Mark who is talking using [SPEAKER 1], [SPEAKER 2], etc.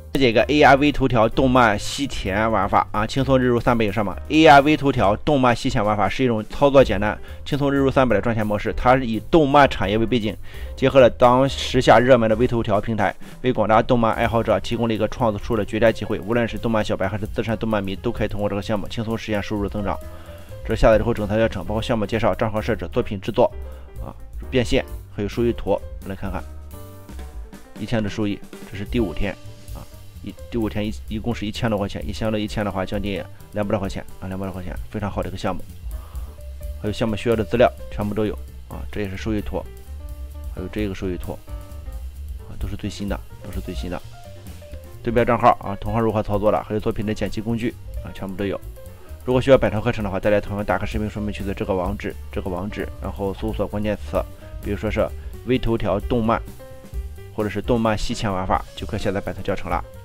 [SPEAKER 1] 这个 ARV 头条动漫吸钱玩法啊，轻松日入300以上嘛。ARV 头条动漫吸钱玩法是一种操作简单、轻松日入300的赚钱模式。它是以动漫产业为背景，结合了当时下热门的微头条平台，为广大动漫爱好者提供了一个创作出的绝佳机会。无论是动漫小白还是资深动漫迷，都可以通过这个项目轻松实现收入增长。这下载之后整套教程，包括项目介绍、账号设置、作品制作啊、变现，还有收益图，来看看一天的收益。这是第5天。第5天一共是1000多块钱，相当于1000的话，将近200多块钱啊，200多块钱，非常好的一个项目。还有项目需要的资料全部都有啊，这也是收益图，还有这个收益图啊，都是最新的，对标账号啊，同行如何操作的，还有作品的剪辑工具啊，全部都有。如果需要百条课程的话，再来同样打开视频说明区的这个网址，然后搜索关键词，比如说是微头条动漫。或者是动漫吸钱玩法，就可以下载百条教程了。